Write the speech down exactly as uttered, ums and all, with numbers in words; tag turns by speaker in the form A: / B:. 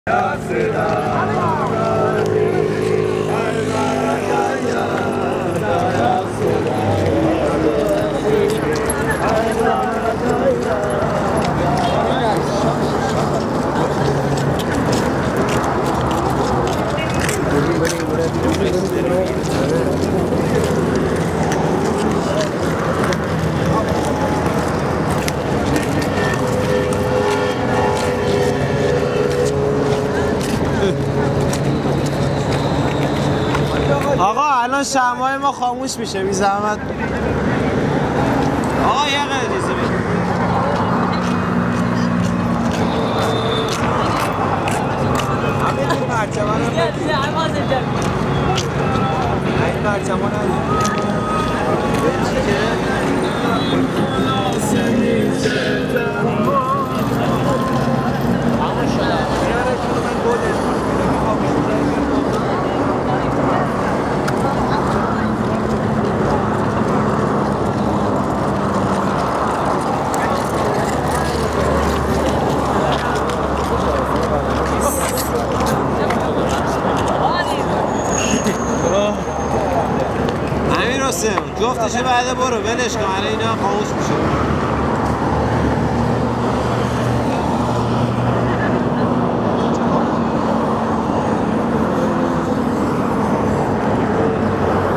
A: آقا الان شمعای ما خاموش میشه بی زحمت. آقا یه قدر همین این پرچمان رو بدید. این پرچمان امیر حسین جفتشو بعد برو ولش کن، الان اینا خاموش میشه.